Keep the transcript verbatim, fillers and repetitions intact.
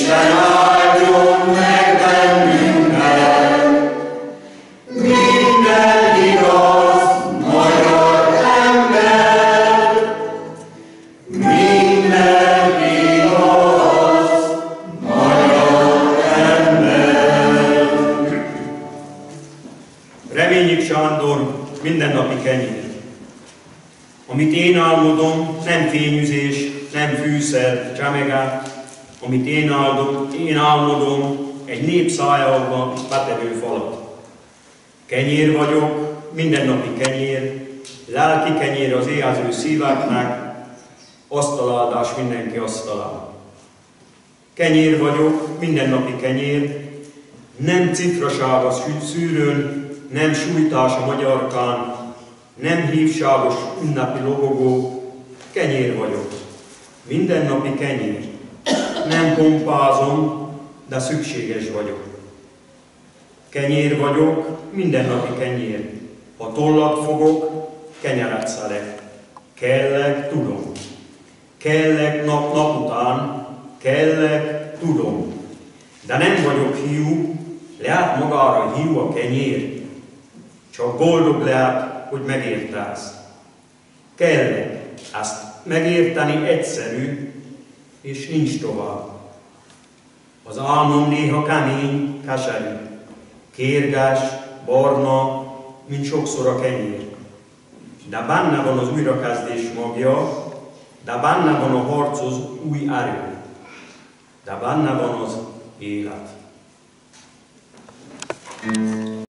Isten áldjon meg bennünket, minden igaz, magyar ember, minden igaz, magyar ember. Reményik Sándor, mindennapi kenyér. Amit én álmodom, nem fényűzés, nem fűszer, csamegát. Amit én, áldom, én álmodom, egy nép szájába betevő falat. Kenyér vagyok, mindennapi kenyér, lelki kenyér az éhező szíveknek, asztaláldás mindenki asztalán. Kenyér vagyok, mindennapi kenyér, nem cifraság a szűrőn, nem sújtás a magyarkán, nem hívságos ünnepi lobogó, kenyér vagyok, mindennapi kenyér. Nem pompázom, de szükséges vagyok. Kenyér vagyok, mindennapi kenyér. Ha tollat fogok, kenyeret szedek. Kellek, tudom. Kellek nap-nap után, kellek, tudom. De nem vagyok hiú, lehet magára hiú a kenyér. Csak boldog lehet, hogy megértesz. Kellek, ezt megérteni egyszerű, és nincs tovább. Az álmom néha kemény, keserű, kérges, barna, mint sokszor a kenyér. De benne van az újrakezdés magja, de benne van a harcos új erő, de benne van az élet.